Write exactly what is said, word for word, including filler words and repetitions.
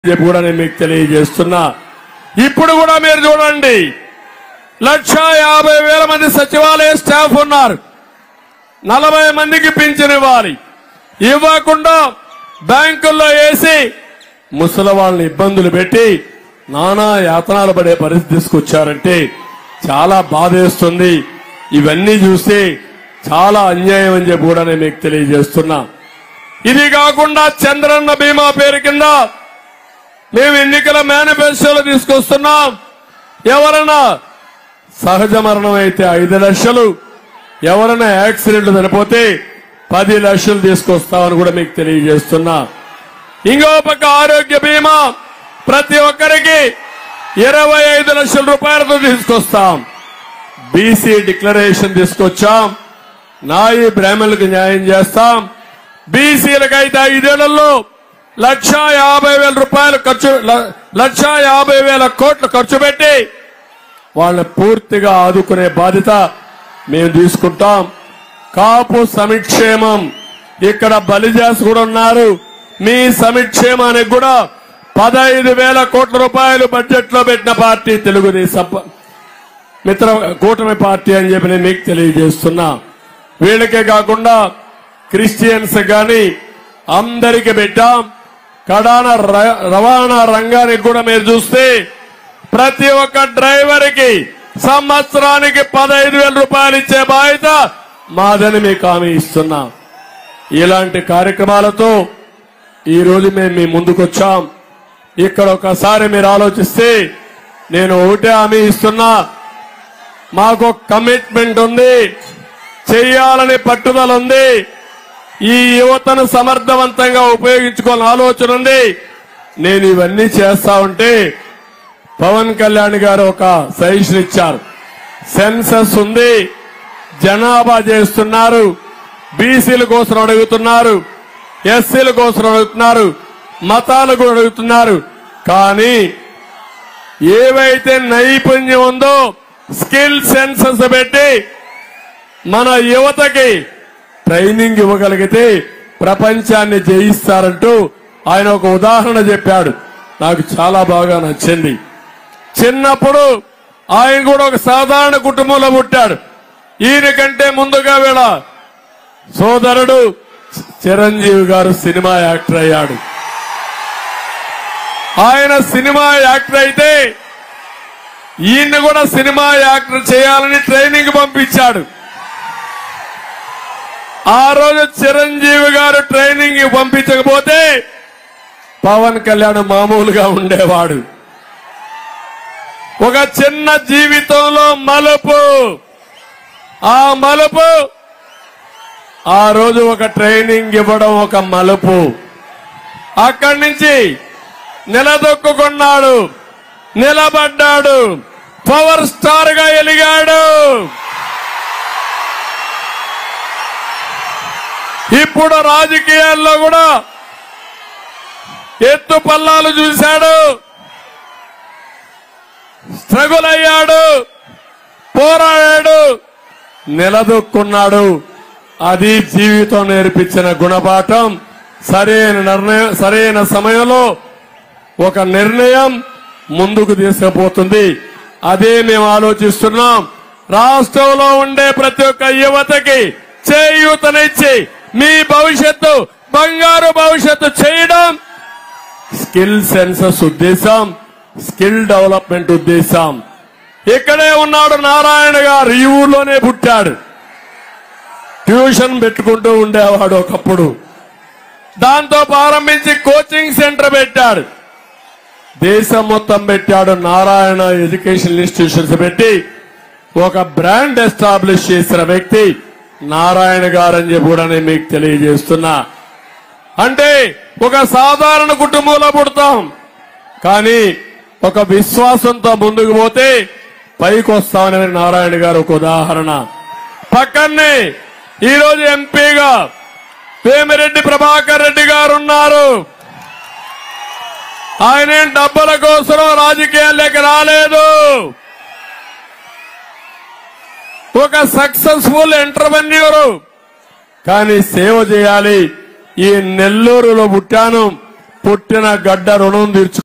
కూడా నేను మీకు తెలియజేస్తున్నా. ఇప్పుడు కూడా మీరు చూడండి, లక్ష యాభై వేల మంది సచివాలయ స్టాఫ్ ఉన్నారు. నలభై మందికి పింఛన్ ఇవ్వాలి, ఇవ్వకుండా బ్యాంకుల్లో వేసి ముసలి వాళ్ళని ఇబ్బందులు పెట్టి నానా యాతనాలు పడే పరిస్థితి తీసుకొచ్చారంటే చాలా బాధేస్తుంది. ఇవన్నీ చూస్తే చాలా అన్యాయం అని చెప్పి కూడా నేను మీకు తెలియజేస్తున్నా. ఇది కాకుండా చంద్రన్న బీమా పేరు కింద మేము ఎన్నికల మేనిఫెస్టోలో తీసుకొస్తున్నాం. ఎవరైనా సహజ మరణం అయితే ఐదు లక్షలు, ఎవరైనా యాక్సిడెంట్ చనిపోతే పది లక్షలు తీసుకొస్తామని కూడా మీకు తెలియజేస్తున్నా. ఇంకో పక్క ఆరోగ్య బీమా ప్రతి ఒక్కరికి ఇరవై ఐదు లక్షల రూపాయలతో తీసుకొస్తాం. బీసీ డిక్లరేషన్ తీసుకొచ్చాం. నాయి బ్రాహ్మణులకు న్యాయం చేస్తాం. బీసీలకైతే ఐదేళ్లలో లక్ష యాభై వేల రూపాయలు ఖర్చు లక్ష యాభై వేల కోట్లు ఖర్చు పెట్టి వాళ్ళని పూర్తిగా ఆదుకునే బాధ్యత మేము తీసుకుంటాం. కాపు సంక్షేమం, ఇక్కడ బలిజాస్ కూడా ఉన్నారు. మీ సంక్షేమానికి కూడా పదహైదు వేల కోట్ల రూపాయలు బడ్జెట్ లో పెట్టిన పార్టీ తెలుగుదేశం మిత్ర కూటమి పార్టీ అని చెప్పి నేను మీకు తెలియజేస్తున్నా. వీళ్ళకే కాకుండా క్రిస్టియన్స్ గాని అందరికీ పెట్టాం. కడాన రవాణా రంగానికి కూడా మీరు చూస్తే ప్రతి ఒక్క డ్రైవర్ కి సంవత్సరానికి పదహైదు వేల రూపాయలు ఇచ్చే బాధ్యత మాదని మీకు హామీ ఇస్తున్నా. ఇలాంటి కార్యక్రమాలతో ఈ రోజు మేము మీ ముందుకొచ్చాం. ఇక్కడ ఒకసారి మీరు ఆలోచిస్తే నేను ఒకటే హామీ ఇస్తున్నా. మాకు కమిట్మెంట్ ఉంది, చేయాలని పట్టుదల ఉంది. ఈ యువతను సమర్థవంతంగా ఉపయోగించుకోవాలని ఆలోచన ఉంది. నేను ఇవన్నీ చేస్తా ఉంటే పవన్ కళ్యాణ్ గారు ఒక సజెషన్ ఇచ్చారు. సెన్సస్ ఉంది, జనాభా చేస్తున్నారు, బీసీల కోసం అడుగుతున్నారు, ఎస్సీల కోసం అడుగుతున్నారు, మతాలు కూడా అడుగుతున్నారు. కానీ ఏవైతే నైపుణ్యం ఉందో స్కిల్ సెన్సస్ పెట్టి మన యువతకి ట్రైనింగ్ ఇవ్వగలిగితే ప్రపంచాన్ని జయిస్తారంటూ ఆయన ఒక ఉదాహరణ చెప్పాడు. నాకు చాలా బాగా నచ్చింది. చిన్నప్పుడు ఆయన కూడా ఒక సాధారణ కుటుంబంలో పుట్టాడు. ఈయన కంటే ముందుగా వీళ్ళ సోదరుడు చిరంజీవి గారు సినిమా యాక్టర్ అయ్యాడు. ఆయన సినిమా యాక్టర్ అయితే ఈయన్ని కూడా సినిమా యాక్టర్ చేయాలని ట్రైనింగ్ పంపించాడు. ఆ రోజు చిరంజీవి గారు ట్రైనింగ్ పంపించకపోతే పవన్ కళ్యాణ్ మామూలుగా ఉండేవాడు. ఒక చిన్న జీవితంలో మలుపు, ఆ మలుపు ఆ రోజు ఒక ట్రైనింగ్ ఇవ్వడం ఒక మలుపు. అక్కడి నుంచి నిలదొక్కున్నాడు, నిలబడ్డాడు, పవర్ స్టార్ గా ఎలిగాడు. ఇప్పుడు రాజకీయాల్లో కూడా ఎత్తు పల్లాలు చూశాడు, స్ట్రగుల్ అయ్యాడు, పోరాడాడు, నిలదొక్కున్నాడు. అది జీవితం నేర్పించిన గుణపాఠం. సరైన నిర్ణయం, సరైన సమయంలో ఒక నిర్ణయం ముందుకు తీసుకుపోతుంది. అదే మేము ఆలోచిస్తున్నాం. రాష్ట్రంలో ఉండే ప్రతి ఒక్క యువతకి చేయూతనిచ్చి మీ భవిష్యత్తు బంగారు భవిష్యత్తు చేయడం స్కిల్ సెన్సస్ ఉద్దేశం, స్కిల్ డెవలప్మెంట్ ఉద్దేశం. ఇక్కడే ఉన్నాడు నారాయణ గారు, ఈ ఊర్లోనే పుట్టాడు. ట్యూషన్ పెట్టుకుంటూ ఉండేవాడు ఒకప్పుడు. దాంతో ప్రారంభించి కోచింగ్ సెంటర్ పెట్టాడు. దేశం మొత్తం పెట్టాడు. నారాయణ ఎడ్యుకేషన్ ఇన్స్టిట్యూషన్స్ పెట్టి ఒక బ్రాండ్ ఎస్టాబ్లిష్ చేసిన వ్యక్తి నారాయణ గారు అని చెప్పి కూడా నేను మీకు తెలియజేస్తున్నా. అంటే ఒక సాధారణ కుటుంబంలో పుడతాం, కానీ ఒక విశ్వాసంతో ముందుకు పోతే పైకి వస్తామని నారాయణ గారు ఒక ఉదాహరణ. పక్కనే ఈరోజు ఎంపీగా వేమిరెడ్డి ప్రభాకర్ రెడ్డి గారు ఉన్నారు. ఆయన డబ్బుల కోసం రాజకీయాల్లోకి రాలేదు. ఒక సక్సెస్ఫుల్ ఎంటర్ప్రెన్యూర్, కానీ సేవ చేయాలి. ఈ నెల్లూరులో పుట్టాను, పుట్టిన గడ్డ రుణం తీర్చు